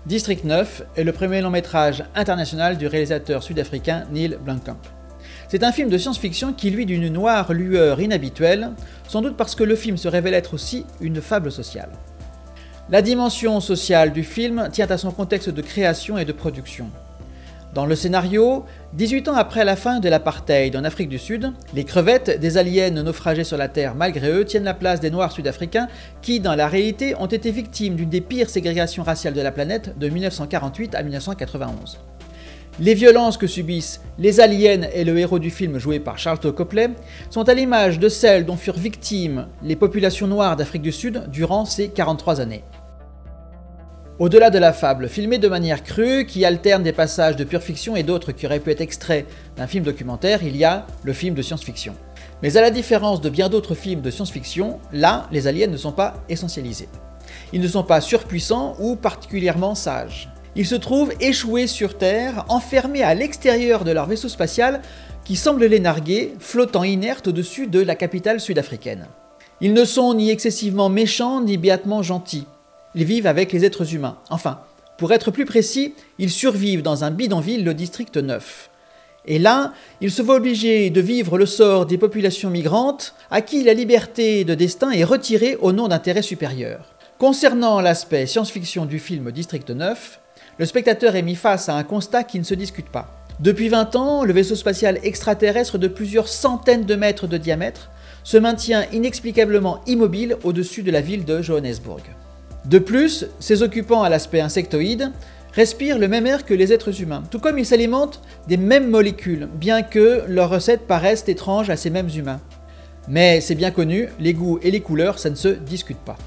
District 9 est le premier long métrage international du réalisateur sud-africain Neil Blomkamp. C'est un film de science-fiction qui luit d'une noire lueur inhabituelle, sans doute parce que le film se révèle être aussi une fable sociale. La dimension sociale du film tient à son contexte de création et de production. Dans le scénario, 18 ans après la fin de l'apartheid en Afrique du Sud, les crevettes des aliens naufragés sur la Terre malgré eux tiennent la place des Noirs sud-africains qui, dans la réalité, ont été victimes d'une des pires ségrégations raciales de la planète de 1948 à 1991. Les violences que subissent les aliens et le héros du film joué par Sharlto Copley sont à l'image de celles dont furent victimes les populations noires d'Afrique du Sud durant ces 43 années. Au-delà de la fable, filmée de manière crue, qui alterne des passages de pure fiction et d'autres qui auraient pu être extraits d'un film documentaire, il y a le film de science-fiction. Mais à la différence de bien d'autres films de science-fiction, là, les aliens ne sont pas essentialisés. Ils ne sont pas surpuissants ou particulièrement sages. Ils se trouvent échoués sur Terre, enfermés à l'extérieur de leur vaisseau spatial qui semble les narguer, flottant inertes au-dessus de la capitale sud-africaine. Ils ne sont ni excessivement méchants ni béatement gentils. Ils vivent avec les êtres humains. Enfin, pour être plus précis, ils survivent dans un bidonville, le District 9. Et là, ils se voient obligés de vivre le sort des populations migrantes à qui la liberté de destin est retirée au nom d'intérêts supérieurs. Concernant l'aspect science-fiction du film District 9, le spectateur est mis face à un constat qui ne se discute pas. Depuis 20 ans, le vaisseau spatial extraterrestre de plusieurs centaines de mètres de diamètre se maintient inexplicablement immobile au-dessus de la ville de Johannesburg. De plus, ses occupants à l'aspect insectoïde respirent le même air que les êtres humains, tout comme ils s'alimentent des mêmes molécules, bien que leurs recettes paraissent étranges à ces mêmes humains. Mais c'est bien connu, les goûts et les couleurs, ça ne se discute pas.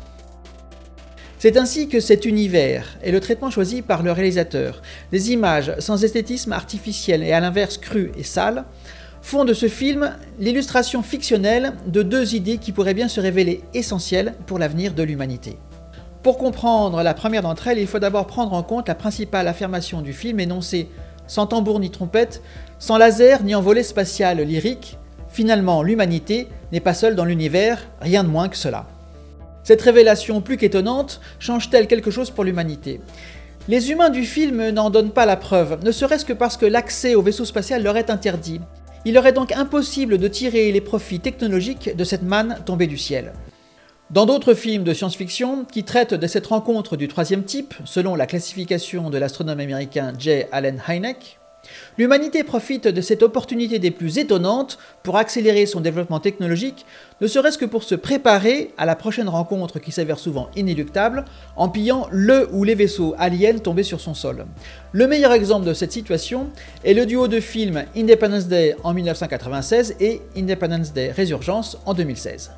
C'est ainsi que cet univers et le traitement choisi par le réalisateur, des images sans esthétisme artificiel et à l'inverse cru et sale, font de ce film l'illustration fictionnelle de deux idées qui pourraient bien se révéler essentielles pour l'avenir de l'humanité. Pour comprendre la première d'entre elles, il faut d'abord prendre en compte la principale affirmation du film énoncée sans tambour ni trompette, sans laser ni envolée spatiale lyrique. Finalement, l'humanité n'est pas seule dans l'univers, rien de moins que cela. Cette révélation plus qu'étonnante change-t-elle quelque chose pour l'humanité? Les humains du film n'en donnent pas la preuve, ne serait-ce que parce que l'accès au vaisseau spatial leur est interdit. Il leur est donc impossible de tirer les profits technologiques de cette manne tombée du ciel. Dans d'autres films de science-fiction qui traitent de cette rencontre du troisième type, selon la classification de l'astronome américain J. Allen Hynek, l'humanité profite de cette opportunité des plus étonnantes pour accélérer son développement technologique, ne serait-ce que pour se préparer à la prochaine rencontre qui s'avère souvent inéluctable, en pillant le ou les vaisseaux aliens tombés sur son sol. Le meilleur exemple de cette situation est le duo de films Independence Day en 1996 et Independence Day Résurgence en 2016.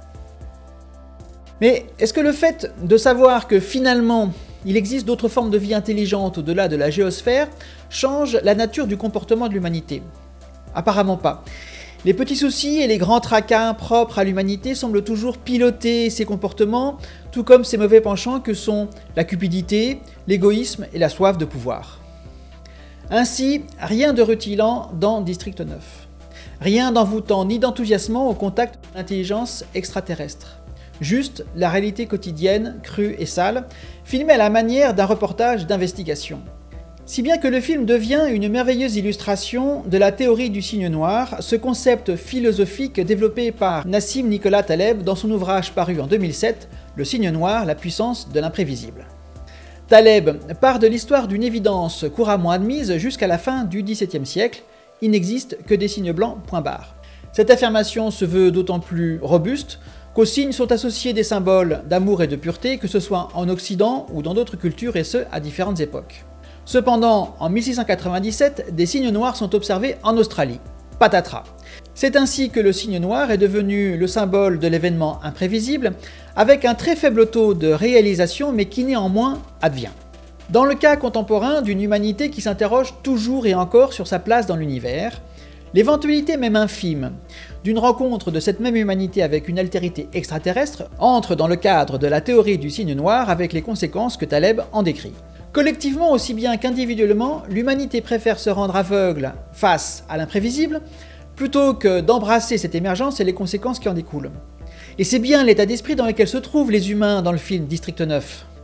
Mais est-ce que le fait de savoir que finalement il existe d'autres formes de vie intelligentes au-delà de la géosphère change la nature du comportement de l'humanité? Apparemment pas. Les petits soucis et les grands tracas propres à l'humanité semblent toujours piloter ses comportements, tout comme ses mauvais penchants que sont la cupidité, l'égoïsme et la soif de pouvoir. Ainsi, rien de rutilant dans District 9. Rien d'envoûtant ni d'enthousiasmant au contact de l'intelligence extraterrestre. Juste la réalité quotidienne, crue et sale, filmée à la manière d'un reportage d'investigation. Si bien que le film devient une merveilleuse illustration de la théorie du cygne noir, ce concept philosophique développé par Nassim Nicolas Taleb dans son ouvrage paru en 2007, Le cygne noir, la puissance de l'imprévisible. Taleb part de l'histoire d'une évidence couramment admise jusqu'à la fin du XVIIe siècle, il n'existe que des signes blancs, point barre. Cette affirmation se veut d'autant plus robuste qu'aux signes sont associés des symboles d'amour et de pureté, que ce soit en Occident ou dans d'autres cultures, et ce, à différentes époques. Cependant, en 1697, des signes noirs sont observés en Australie. Patatras. C'est ainsi que le cygne noir est devenu le symbole de l'événement imprévisible, avec un très faible taux de réalisation, mais qui néanmoins advient. Dans le cas contemporain d'une humanité qui s'interroge toujours et encore sur sa place dans l'univers, l'éventualité même infime d'une rencontre de cette même humanité avec une altérité extraterrestre entre dans le cadre de la théorie du cygne noir avec les conséquences que Taleb en décrit. Collectivement aussi bien qu'individuellement, l'humanité préfère se rendre aveugle face à l'imprévisible plutôt que d'embrasser cette émergence et les conséquences qui en découlent. Et c'est bien l'état d'esprit dans lequel se trouvent les humains dans le film District 9.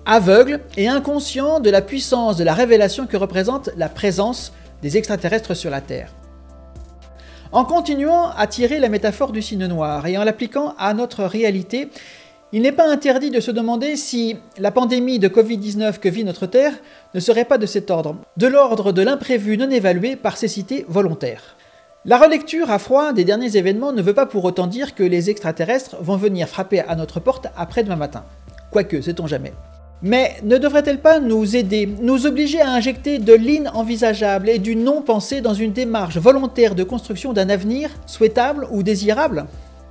aveugles et inconscients de la puissance de la révélation que représente la présence des extraterrestres sur la Terre. En continuant à tirer la métaphore du cygne noir et en l'appliquant à notre réalité, il n'est pas interdit de se demander si la pandémie de Covid-19 que vit notre Terre ne serait pas de cet ordre, de l'ordre de l'imprévu non évalué par cécité volontaire. La relecture à froid des derniers événements ne veut pas pour autant dire que les extraterrestres vont venir frapper à notre porte après-demain matin. Quoique, sait-on jamais. Mais ne devrait-elle pas nous aider, nous obliger à injecter de l'inenvisageable et du non-pensé dans une démarche volontaire de construction d'un avenir souhaitable ou désirable ?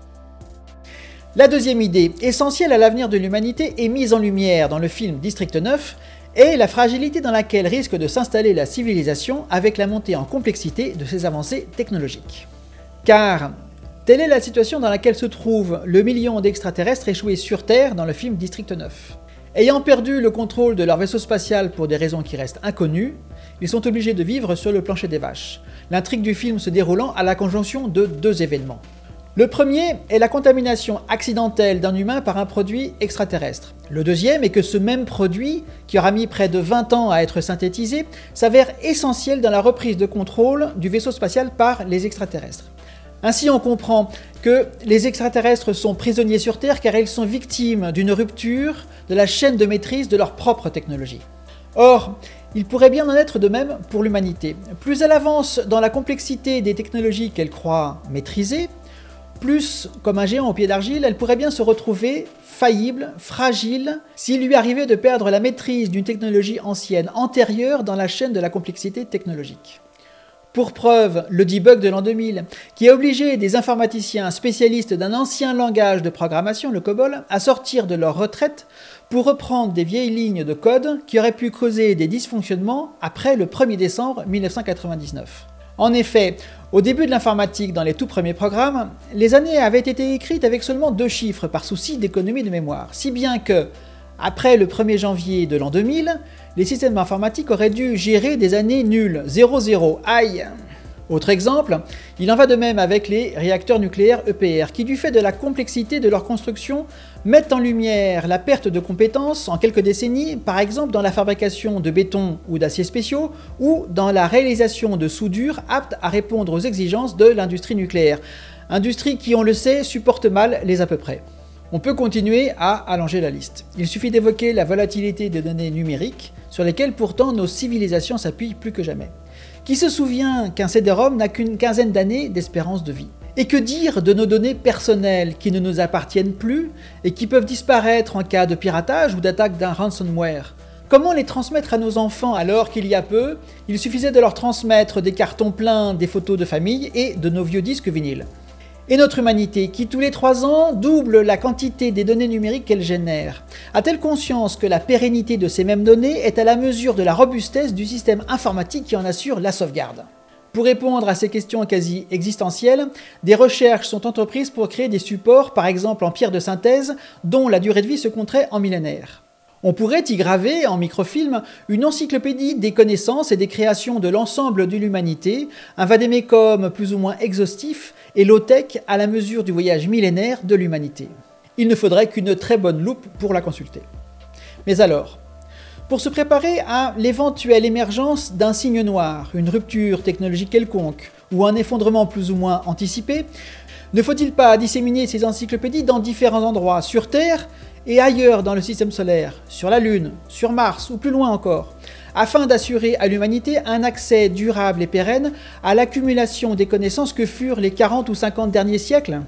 La deuxième idée, essentielle à l'avenir de l'humanité, est mise en lumière dans le film District 9, et la fragilité dans laquelle risque de s'installer la civilisation avec la montée en complexité de ses avancées technologiques. Car telle est la situation dans laquelle se trouve le million d'extraterrestres échoués sur Terre dans le film District 9. Ayant perdu le contrôle de leur vaisseau spatial pour des raisons qui restent inconnues, ils sont obligés de vivre sur le plancher des vaches, l'intrigue du film se déroulant à la conjonction de deux événements. Le premier est la contamination accidentelle d'un humain par un produit extraterrestre. Le deuxième est que ce même produit, qui aura mis près de 20 ans à être synthétisé, s'avère essentiel dans la reprise de contrôle du vaisseau spatial par les extraterrestres. Ainsi, on comprend que les extraterrestres sont prisonniers sur Terre car ils sont victimes d'une rupture de la chaîne de maîtrise de leur propre technologie. Or, il pourrait bien en être de même pour l'humanité. Plus elle avance dans la complexité des technologies qu'elle croit maîtriser, plus, comme un géant au pied d'argile, elle pourrait bien se retrouver faillible, fragile, s'il lui arrivait de perdre la maîtrise d'une technologie ancienne, antérieure dans la chaîne de la complexité technologique. Pour preuve, le debug de l'an 2000, qui a obligé des informaticiens spécialistes d'un ancien langage de programmation, le COBOL, à sortir de leur retraite pour reprendre des vieilles lignes de code qui auraient pu causer des dysfonctionnements après le 1er décembre 1999. En effet, au début de l'informatique, dans les tout premiers programmes, les années avaient été écrites avec seulement 2 chiffres par souci d'économie de mémoire, si bien que, après le 1er janvier de l'an 2000, les systèmes informatiques auraient dû gérer des années nulles, 00, aïe. Autre exemple, il en va de même avec les réacteurs nucléaires EPR, qui du fait de la complexité de leur construction, mettent en lumière la perte de compétences en quelques décennies, par exemple dans la fabrication de béton ou d'aciers spéciaux, ou dans la réalisation de soudures aptes à répondre aux exigences de l'industrie nucléaire. Industrie qui, on le sait, supporte mal les à peu près. On peut continuer à allonger la liste. Il suffit d'évoquer la volatilité des données numériques, sur lesquelles pourtant nos civilisations s'appuient plus que jamais. Qui se souvient qu'un CD-ROM n'a qu'une quinzaine d'années d'espérance de vie? Et que dire de nos données personnelles qui ne nous appartiennent plus et qui peuvent disparaître en cas de piratage ou d'attaque d'un ransomware? Comment les transmettre à nos enfants alors qu'il y a peu, il suffisait de leur transmettre des cartons pleins des photos de famille et de nos vieux disques vinyles? Et notre humanité, qui tous les 3 ans double la quantité des données numériques qu'elle génère, a-t-elle conscience que la pérennité de ces mêmes données est à la mesure de la robustesse du système informatique qui en assure la sauvegarde? Pour répondre à ces questions quasi existentielles, des recherches sont entreprises pour créer des supports, par exemple en pierre de synthèse, dont la durée de vie se compterait en millénaires. On pourrait y graver, en microfilm, une encyclopédie des connaissances et des créations de l'ensemble de l'humanité, un vade-mecum plus ou moins exhaustif et low-tech à la mesure du voyage millénaire de l'humanité. Il ne faudrait qu'une très bonne loupe pour la consulter. Mais alors, pour se préparer à l'éventuelle émergence d'un cygne noir, une rupture technologique quelconque, ou un effondrement plus ou moins anticipé, ne faut-il pas disséminer ces encyclopédies dans différents endroits, sur Terre et ailleurs dans le système solaire, sur la Lune, sur Mars ou plus loin encore, afin d'assurer à l'humanité un accès durable et pérenne à l'accumulation des connaissances que furent les 40 ou 50 derniers siècles?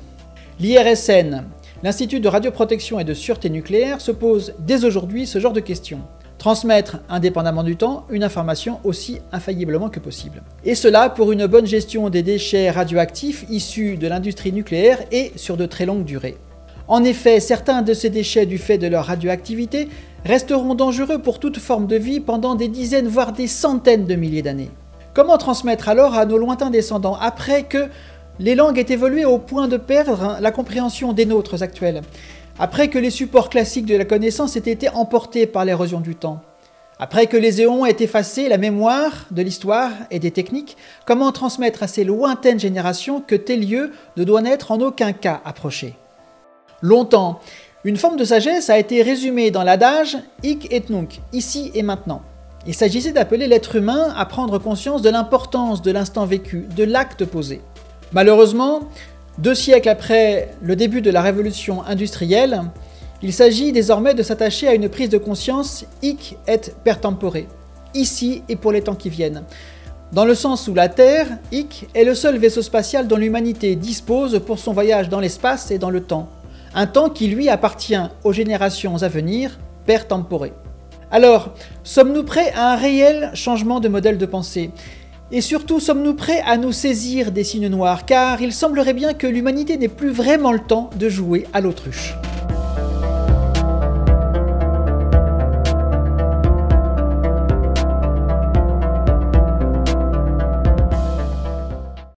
L'IRSN, l'Institut de radioprotection et de sûreté nucléaire, se pose dès aujourd'hui ce genre de questions. Transmettre, indépendamment du temps, une information aussi infailliblement que possible. Et cela pour une bonne gestion des déchets radioactifs issus de l'industrie nucléaire et sur de très longues durées. En effet, certains de ces déchets, du fait de leur radioactivité, resteront dangereux pour toute forme de vie pendant des dizaines voire des centaines de milliers d'années. Comment transmettre alors à nos lointains descendants après que les langues aient évolué au point de perdre la compréhension des nôtres actuelles? Après que les supports classiques de la connaissance aient été emportés par l'érosion du temps? Après que les éons aient effacé la mémoire de l'histoire et des techniques, comment transmettre à ces lointaines générations que tel lieu ne doit n'être en aucun cas approché? Longtemps, Une forme de sagesse a été résumée dans l'adage « hic et nunc », ici et maintenant. Il s'agissait d'appeler l'être humain à prendre conscience de l'importance de l'instant vécu, de l'acte posé. Malheureusement, 2 siècles après le début de la révolution industrielle, il s'agit désormais de s'attacher à une prise de conscience hic et per tempore, ici et pour les temps qui viennent, dans le sens où la Terre, hic, est le seul vaisseau spatial dont l'humanité dispose pour son voyage dans l'espace et dans le temps, un temps qui lui appartient aux générations à venir, per tempore. Alors, sommes-nous prêts à un réel changement de modèle de pensée ? Et surtout, sommes-nous prêts à nous saisir des signes noirs ? Car il semblerait bien que l'humanité n'ait plus vraiment le temps de jouer à l'autruche.